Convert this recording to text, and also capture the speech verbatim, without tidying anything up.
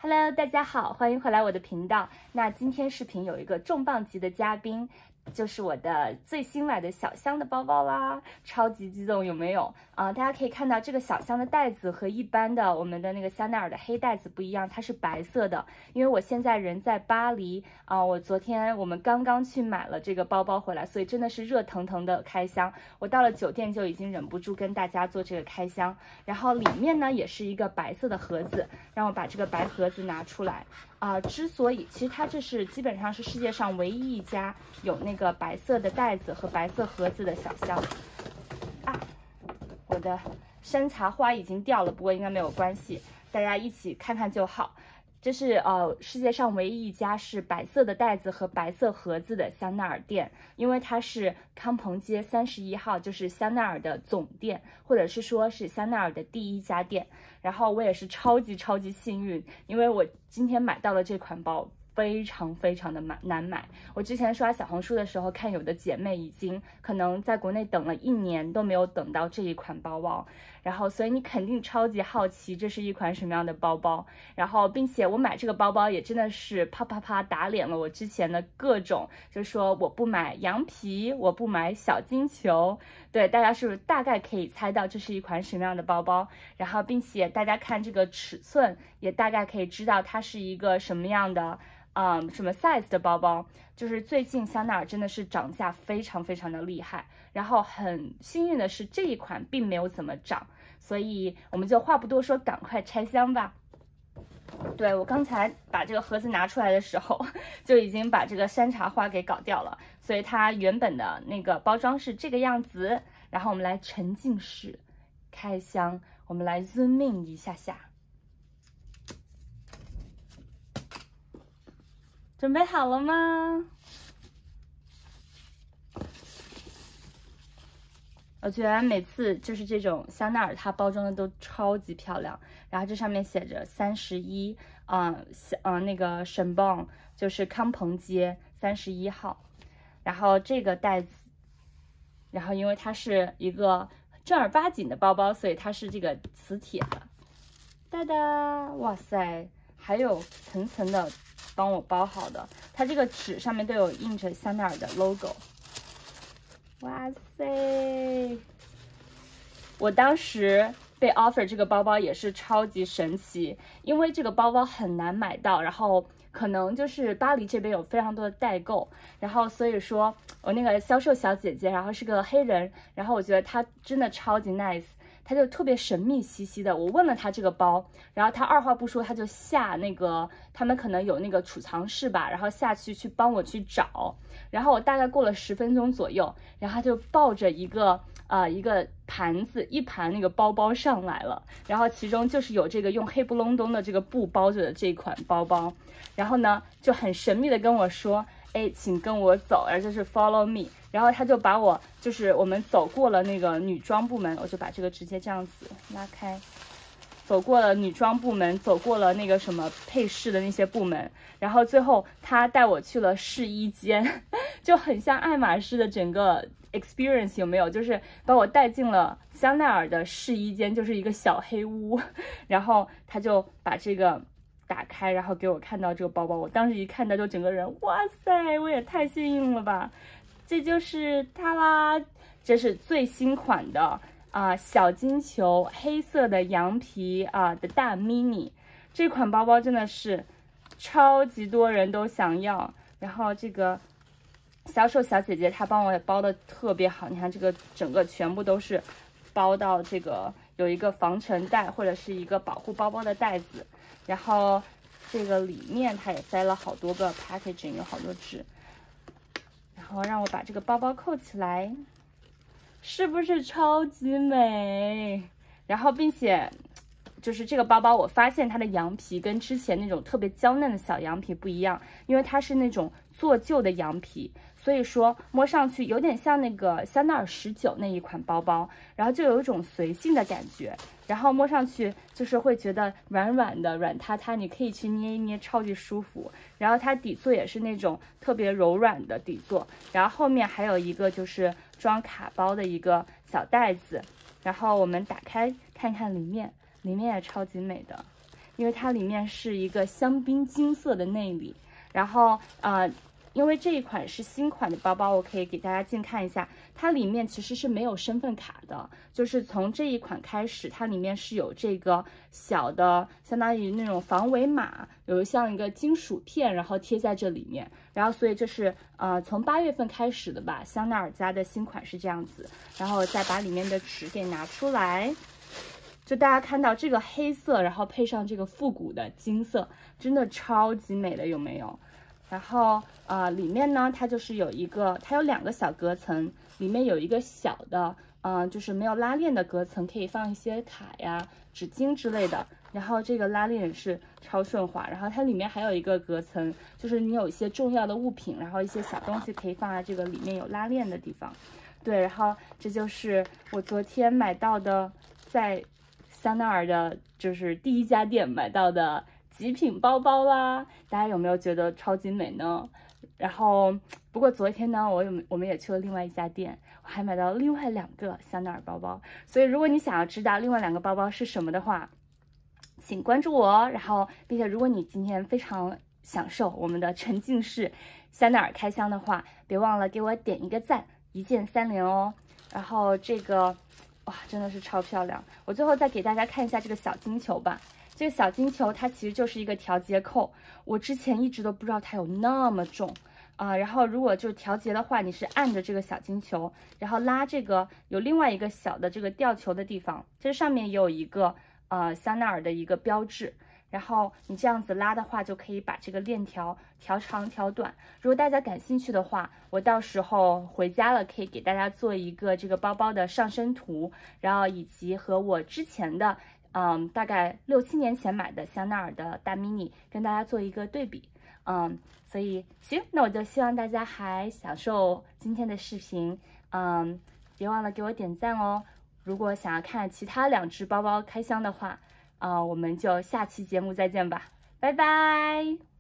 Hello， 大家好，欢迎回来我的频道。那今天视频有一个重磅级的嘉宾，就是我的最新买的小香的包包啦，超级激动，有没有？啊、呃，大家可以看到这个小香的袋子和一般的我们的那个香奈儿的黑袋子不一样，它是白色的。因为我现在人在巴黎啊、呃，我昨天我们刚刚去买了这个包包回来，所以真的是热腾腾的开箱。我到了酒店就已经忍不住跟大家做这个开箱，然后里面呢也是一个白色的盒子，让我把这个白盒子拿出来。啊、呃，之所以其实它这是基本上是世界上唯一一家有那个白色的袋子和白色盒子的小香啊，我的山茶花已经掉了，不过应该没有关系，大家一起看看就好。这是呃世界上唯一一家是白色的袋子和白色盒子的香奈儿店，因为它是康朋街三十一号，就是香奈儿的总店，或者是说是香奈儿的第一家店。然后我也是超级超级幸运，因为我今天买到了这款包。非常非常的难难买。我之前刷小红书的时候，看有的姐妹已经可能在国内等了一年都没有等到这一款包包，然后所以你肯定超级好奇这是一款什么样的包包。然后并且我买这个包包也真的是啪啪啪打脸了我之前的各种，就是说我不买羊皮，我不买小金球。对，大家是不是大概可以猜到这是一款什么样的包包？然后并且大家看这个尺寸，也大概可以知道它是一个什么样的。嗯，什么 size 的包包？就是最近香奈儿真的是涨价非常非常的厉害，然后很幸运的是这一款并没有怎么涨，所以我们就话不多说，赶快拆箱吧。对，我刚才把这个盒子拿出来的时候，就已经把这个山茶花给搞掉了，所以它原本的那个包装是这个样子。然后我们来沉浸式开箱，我们来 zoom in 一下下。准备好了吗？我觉得每次就是这种香奈儿，它包装的都超级漂亮。然后这上面写着三十一，嗯，嗯，那个沈邦就是康朋街三十一号。然后这个袋子，然后因为它是一个正儿八经的包包，所以它是这个磁铁的。哒哒，哇塞，还有层层的。帮我包好的，它这个纸上面都有印着香奈儿的 logo。哇塞！我当时被 offer 这个包包也是超级神奇，因为这个包包很难买到，然后可能就是巴黎这边有非常多的代购，然后所以说我那个销售小姐姐，然后是个黑人，然后我觉得她真的超级 nice。他就特别神秘兮兮的，我问了他这个包，然后他二话不说，他就下那个他们可能有那个储藏室吧，然后下去去帮我去找，然后我大概过了十分钟左右，然后他就抱着一个呃一个盘子，一盘那个包包上来了，然后其中就是有这个用黑不隆咚的这个布包着的这款包包，然后呢就很神秘的跟我说。哎，请跟我走，而就是 follow me。然后他就把我，就是我们走过了那个女装部门，我就把这个直接这样子拉开，走过了女装部门，走过了那个什么配饰的那些部门，然后最后他带我去了试衣间，就很像爱马仕的整个 experience 有没有？就是把我带进了香奈儿的试衣间，就是一个小黑屋，然后他就把这个。打开，然后给我看到这个包包，我当时一看到就整个人，哇塞，我也太幸运了吧！这就是它啦，这是最新款的啊、呃、小金球黑色的羊皮啊、呃、的大 mini， 这款包包真的是超级多人都想要。然后这个销售小姐姐她帮我也包的特别好，你看这个整个全部都是包到这个有一个防尘袋或者是一个保护包包的袋子。然后这个里面它也塞了好多个 packaging， 有好多纸。然后让我把这个包包扣起来，是不是超级美？然后并且就是这个包包，我发现它的羊皮跟之前那种特别娇嫩的小羊皮不一样，因为它是那种做旧的羊皮，所以说摸上去有点像那个香奈儿十九那一款包包，然后就有一种随性的感觉。然后摸上去就是会觉得软软的、软塌塌，你可以去捏一捏，超级舒服。然后它底座也是那种特别柔软的底座，然后后面还有一个就是装卡包的一个小袋子。然后我们打开看看里面，里面也超级美的。 因为它里面是一个香槟金色的内里，然后呃。因为这一款是新款的包包，我可以给大家近看一下，它里面其实是没有身份卡的，就是从这一款开始，它里面是有这个小的，相当于那种防伪码，有像一个金属片，然后贴在这里面，然后所以这是呃从八月份开始的吧，香奈儿家的新款是这样子，然后再把里面的纸给拿出来。就大家看到这个黑色，然后配上这个复古的金色，真的超级美的，有没有？然后呃，里面呢，它就是有一个，它有两个小隔层，里面有一个小的，嗯、呃，就是没有拉链的隔层，可以放一些卡呀、纸巾之类的。然后这个拉链也是超顺滑，然后它里面还有一个隔层，就是你有一些重要的物品，然后一些小东西可以放在这个里面有拉链的地方。对，然后这就是我昨天买到的，在香奈儿的，就是第一家店买到的极品包包啦，大家有没有觉得超级美呢？然后不过昨天呢，我有我们也去了另外一家店，我还买到另外两个香奈儿包包。所以如果你想要知道另外两个包包是什么的话，请关注我。然后，并且如果你今天非常享受我们的沉浸式香奈儿开箱的话，别忘了给我点一个赞，一键三连哦。然后这个哇，真的是超漂亮。我最后再给大家看一下这个小金球吧。这个小金球它其实就是一个调节扣，我之前一直都不知道它有那么重啊、呃。然后如果就调节的话，你是按着这个小金球，然后拉这个有另外一个小的这个吊球的地方，这上面也有一个呃香奈儿的一个标志。然后你这样子拉的话，就可以把这个链条调长调短。如果大家感兴趣的话，我到时候回家了可以给大家做一个这个包包的上身图，然后以及和我之前的。嗯，大概六七年前买的香奈儿的大 mini， 跟大家做一个对比。嗯，所以行，那我就希望大家还享受今天的视频。嗯，别忘了给我点赞哦。如果想要看其他两只包包开箱的话，啊、呃，我们就下期节目再见吧，拜拜。